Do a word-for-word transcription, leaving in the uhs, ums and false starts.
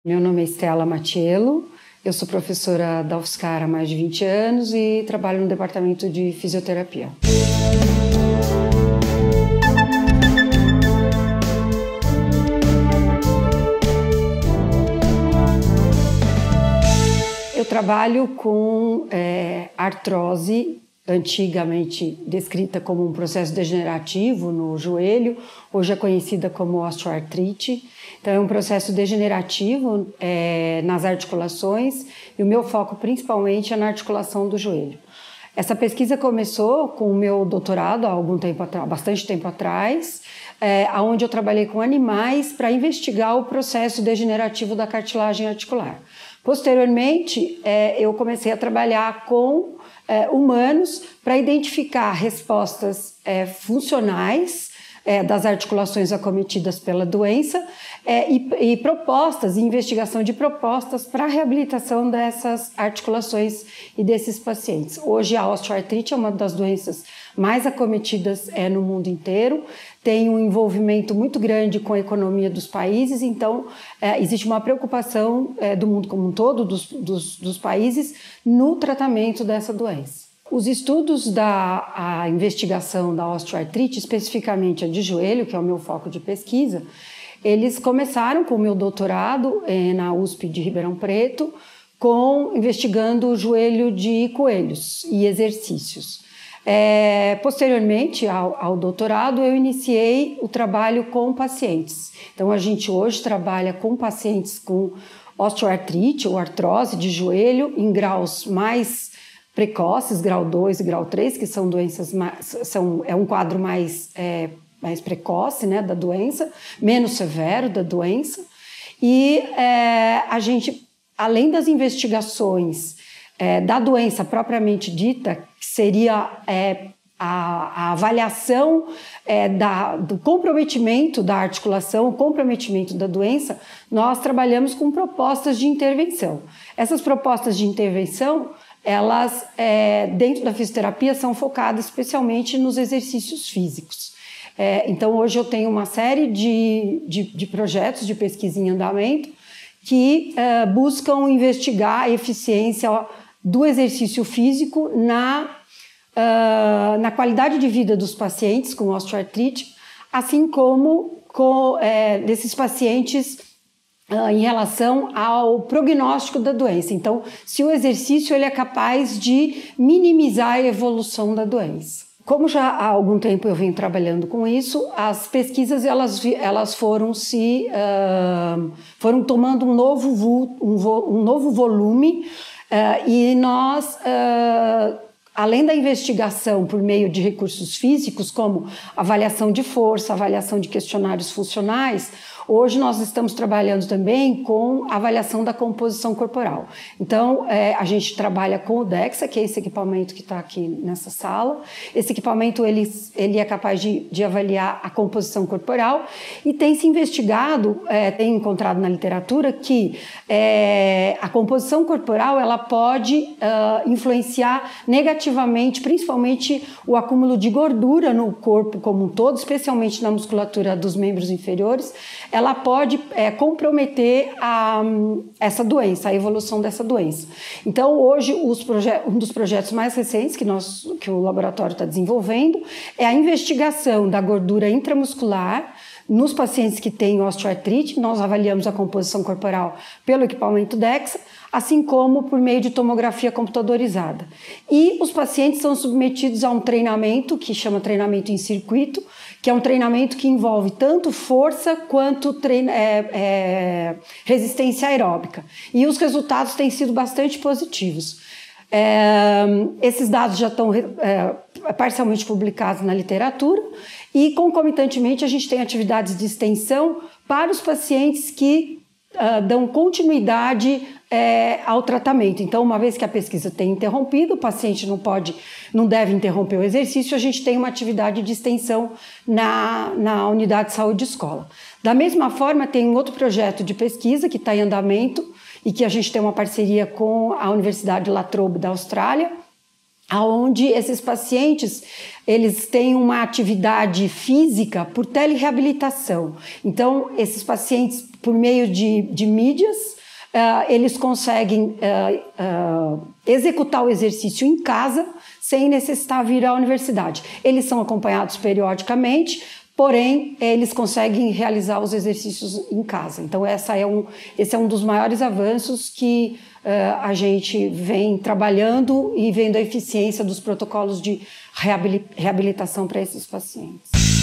Meu nome é Stella Matiello, eu sou professora da UFSCar há mais de vinte anos e trabalho no departamento de fisioterapia. Eu trabalho com é, artrose, antigamente descrita como um processo degenerativo no joelho, hoje é conhecida como osteoartrite. Então é um processo degenerativo é, nas articulações e o meu foco principalmente é na articulação do joelho. Essa pesquisa começou com o meu doutorado há algum tempo atrás, bastante tempo atrás, é, onde eu trabalhei com animais para investigar o processo degenerativo da cartilagem articular. Posteriormente, é, eu comecei a trabalhar com é, humanos para identificar respostas é, funcionais é, das articulações acometidas pela doença é, e, e propostas, investigação de propostas para a reabilitação dessas articulações e desses pacientes. Hoje a osteoartrite é uma das doenças mais acometidas é, no mundo inteiro, tem um envolvimento muito grande com a economia dos países, então é, existe uma preocupação é, do mundo como um todo, dos, dos, dos países, no tratamento dessa doença. Os estudos da a investigação da osteoartrite, especificamente a de joelho, que é o meu foco de pesquisa, eles começaram com o meu doutorado é, na U S P de Ribeirão Preto, com, investigando o joelho de coelhos e exercícios. É, posteriormente ao, ao doutorado, eu iniciei o trabalho com pacientes. Então, a gente hoje trabalha com pacientes com osteoartrite ou artrose de joelho em graus mais precoces, grau dois e grau três, que são doenças, mais, são, é um quadro mais, é, mais precoce, né, da doença, menos severo da doença. E é, a gente, além das investigações É, da doença propriamente dita, que seria é, a, a avaliação é, da, do comprometimento da articulação, o comprometimento da doença, nós trabalhamos com propostas de intervenção. Essas propostas de intervenção, elas, é, dentro da fisioterapia, são focadas especialmente nos exercícios físicos. É, então, hoje eu tenho uma série de, de, de projetos de pesquisa em andamento que é, buscam investigar a eficiência do exercício físico na, uh, na qualidade de vida dos pacientes com osteoartrite, assim como com, é, desses pacientes uh, em relação ao prognóstico da doença. Então, se o exercício ele é capaz de minimizar a evolução da doença. Como já há algum tempo eu venho trabalhando com isso, as pesquisas elas, elas foram se uh, foram tomando um novo, um, um novo volume uh, e nós, uh, além da investigação por meio de recursos físicos, como avaliação de força, avaliação de questionários funcionais, hoje nós estamos trabalhando também com avaliação da composição corporal. Então, é, a gente trabalha com o DEXA, que é esse equipamento que está aqui nessa sala. Esse equipamento ele, ele é capaz de, de avaliar a composição corporal e tem se investigado, é, tem encontrado na literatura que é, a composição corporal ela pode uh, influenciar negativamente, principalmente o acúmulo de gordura no corpo como um todo, especialmente na musculatura dos membros inferiores. Ela pode é, comprometer a, essa doença, a evolução dessa doença. Então, hoje, os um dos projetos mais recentes que, nós, que o laboratório está desenvolvendo é a investigação da gordura intramuscular nos pacientes que têm osteoartrite. Nós avaliamos a composição corporal pelo equipamento DEXA, assim como por meio de tomografia computadorizada. E os pacientes são submetidos a um treinamento que chama treinamento em circuito, que é um treinamento que envolve tanto força quanto treino, é, é, resistência aeróbica. E os resultados têm sido bastante positivos. É, esses dados já estão é, parcialmente publicados na literatura e, concomitantemente, a gente tem atividades de extensão para os pacientes que uh, dão continuidade é, ao tratamento. Então, uma vez que a pesquisa tem interrompido, o paciente não pode, não deve interromper o exercício, a gente tem uma atividade de extensão na, na unidade de saúde de escola. Da mesma forma, tem um outro projeto de pesquisa que está em andamento e que a gente tem uma parceria com a Universidade La Trobe da Austrália, onde esses pacientes eles têm uma atividade física por telereabilitação. Então, esses pacientes, por meio de, de mídias, uh, eles conseguem uh, uh, executar o exercício em casa sem necessitar vir à universidade. Eles são acompanhados periodicamente, porém, eles conseguem realizar os exercícios em casa. Então, essa é um, esse é um dos maiores avanços que uh, a gente vem trabalhando e vendo a eficiência dos protocolos de reabilitação para esses pacientes.